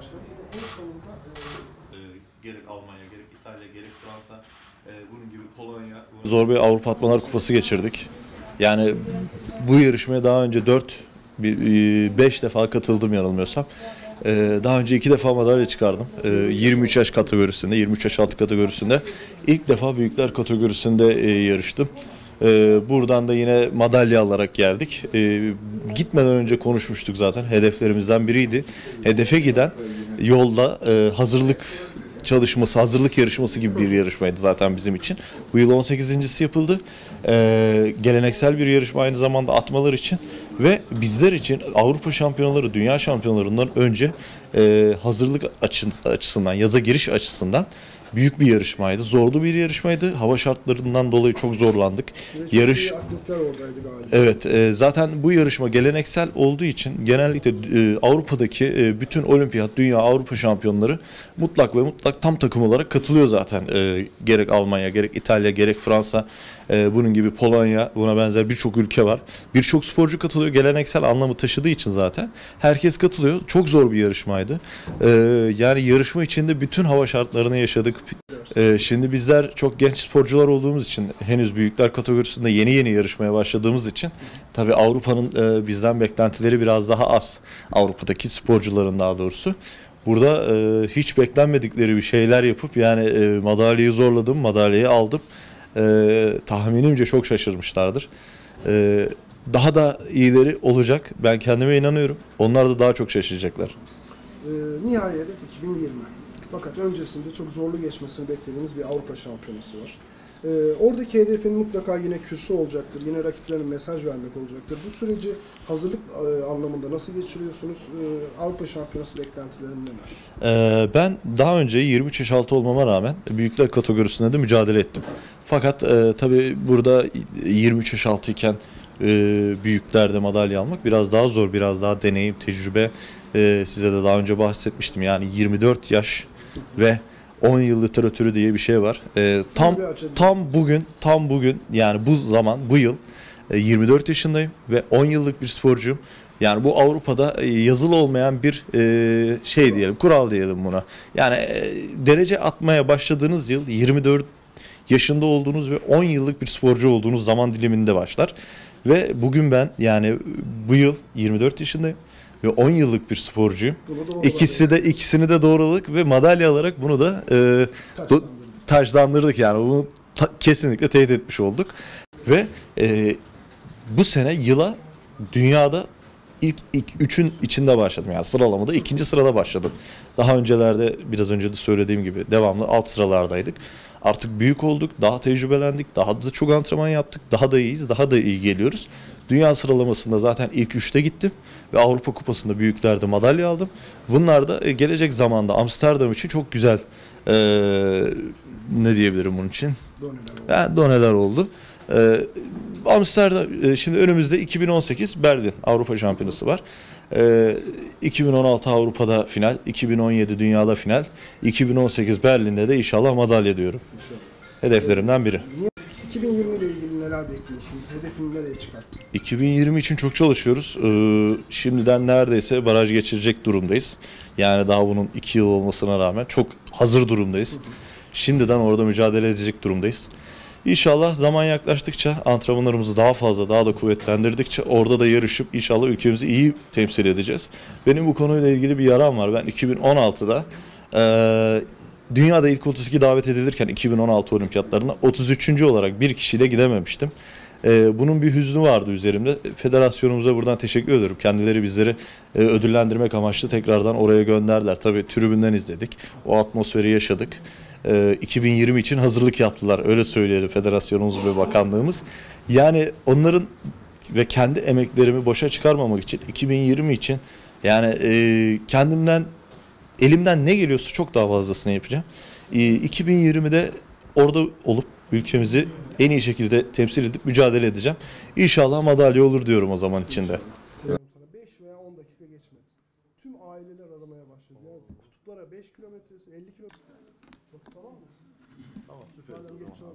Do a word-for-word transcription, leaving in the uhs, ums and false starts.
başkanım. En sonunda e, gerek Almanya, gerek İtalya, gerek Fransa, e, bunun gibi Polonya. Bunun... Zor bir Avrupa Atmalar Kupası geçirdik. Yani bu yarışmaya daha önce dört, beş defa katıldım yanılmıyorsam. Ee, daha önce iki defa madalya çıkardım. Ee, yirmi üç yaş kategorisinde, yirmi üç yaş altı kategorisinde. İlk defa büyükler kategorisinde e, yarıştım. Ee, buradan da yine madalya alarak geldik. Ee, gitmeden önce konuşmuştuk zaten. Hedeflerimizden biriydi. Hedefe giden yolda e, hazırlık çalışması, hazırlık yarışması gibi bir yarışmaydı zaten bizim için. Bu yıl on sekizincisi yapıldı. Ee, geleneksel bir yarışma aynı zamanda atmalar için ve bizler için Avrupa şampiyonaları, dünya şampiyonalarından önce e, hazırlık açısından, yaza giriş açısından büyük bir yarışmaydı. Zorlu bir yarışmaydı. Hava şartlarından dolayı çok zorlandık. çok Yarış atletler oradaydı galiba. Evet, e, zaten bu yarışma geleneksel olduğu için genellikle e, Avrupa'daki e, bütün olimpiyat, dünya, Avrupa şampiyonları mutlak ve mutlak tam takım olarak katılıyor zaten. E, gerek Almanya, gerek İtalya, gerek Fransa, e, bunun gibi Polonya, buna benzer birçok ülke var. Birçok sporcu katılıyor. Geleneksel anlamı taşıdığı için zaten herkes katılıyor. Çok zor bir yarışmaydı. E, yani yarışma içinde bütün hava şartlarını yaşadık. E, şimdi bizler çok genç sporcular olduğumuz için, henüz büyükler kategorisinde yeni yeni yarışmaya başladığımız için tabii Avrupa'nın e, bizden beklentileri biraz daha az. Avrupa'daki sporcuların daha doğrusu. Burada e, hiç beklenmedikleri bir şeyler yapıp yani e, madalyayı zorladım, madalyayı aldım. E, tahminimce çok şaşırmışlardır. E, daha da iyileri olacak. Ben kendime inanıyorum. Onlar da daha çok şaşıracaklar. Ee, nihai hedef iki bin yirmi. Fakat öncesinde çok zorlu geçmesini beklediğimiz bir Avrupa şampiyonası var. Ee, oradaki hedefin mutlaka yine kürsü olacaktır. Yine rakiplerine mesaj vermek olacaktır. Bu süreci hazırlık e, anlamında nasıl geçiriyorsunuz? Ee, Avrupa şampiyonası beklentilerin neler? Ee, ben daha önce yirmi üç yaş altı olmama rağmen büyükler kategorisinde de mücadele ettim. Fakat e, tabii burada yirmi üç yaş altı iken e, büyüklerde madalya almak biraz daha zor, biraz daha deneyim, tecrübe. E, size de daha önce bahsetmiştim. Yani yirmi dört yaş ve on yıl literatürü diye bir şey var. E, tam tam bugün, tam bugün yani bu zaman, bu yıl e, yirmi dört yaşındayım ve on yıllık bir sporcuyum. Yani bu Avrupa'da e, yazılı olmayan bir e, şey diyelim, kural diyelim buna. Yani e, derece atmaya başladığınız yıl yirmi dört yaşında olduğunuz ve on yıllık bir sporcu olduğunuz zaman diliminde başlar. Ve bugün ben yani bu yıl yirmi dört yaşındayım ve on yıllık bir sporcuyum. İkisi de ikisini de doğruladık ve madalya alarak bunu da e, do, taçlandırdık yani bunu ta, kesinlikle teyit etmiş olduk. Ve e, bu sene yıla dünyada ilk, ilk üçün içinde başladım. Yani sıralamada ikinci sırada başladım. Daha öncelerde biraz önce de söylediğim gibi devamlı alt sıralardaydık. Artık büyük olduk, daha tecrübelendik, daha da çok antrenman yaptık, daha da iyiyiz, daha da iyi geliyoruz. Dünya sıralamasında zaten ilk üçte gittim ve Avrupa Kupası'nda büyüklerde madalya aldım. Bunlar da gelecek zamanda Amsterdam için çok güzel ee, ne diyebilirim bunun için? Doneler oldu. Yani doneler oldu. Ee, Amsterdam, şimdi önümüzde iki bin on sekiz Berlin Avrupa Şampiyonası var. Ee, iki bin on altı Avrupa'da final, iki bin on yedi Dünya'da final, iki bin on sekiz Berlin'de de inşallah madalya diyorum. İnşallah. Hedeflerimden biri. iki bin yirmi ile ilgili neler bekliyorsun? Hedefini nereye çıkarttın? iki bin yirmi için çok çalışıyoruz. Ee, şimdiden neredeyse baraj geçirecek durumdayız. Yani daha bunun iki yıl olmasına rağmen çok hazır durumdayız. Şimdiden orada mücadele edecek durumdayız. İnşallah zaman yaklaştıkça, antrenmanlarımızı daha fazla, daha da kuvvetlendirdikçe orada da yarışıp inşallah ülkemizi iyi temsil edeceğiz. Benim bu konuyla ilgili bir yaram var. Ben iki bin on altıda e, dünyada ilk otuz iki davet edilirken iki bin on altı olimpiyatlarına otuz üçüncü olarak bir kişiyle gidememiştim. E, bunun bir hüznü vardı üzerimde. Federasyonumuza buradan teşekkür ediyorum. Kendileri bizleri e, ödüllendirmek amaçlı tekrardan oraya gönderdiler. Tabii tribünden izledik. O atmosferi yaşadık. iki bin yirmi için hazırlık yaptılar. Öyle söyleyelim federasyonumuz ve bakanlığımız. Yani onların ve kendi emeklerimi boşa çıkarmamak için iki bin yirmi için yani e, kendimden elimden ne geliyorsa çok daha fazlasını yapacağım. E, iki bin yirmide orada olup ülkemizi en iyi şekilde temsil edip mücadele edeceğim. İnşallah madalya olur diyorum o zaman içinde. beş veya on dakika geçmedi. Tüm aileler aramaya başladı. Yani kutuplara beş kilometresi, elli kilometre. Tamam mı? Tamam, süper.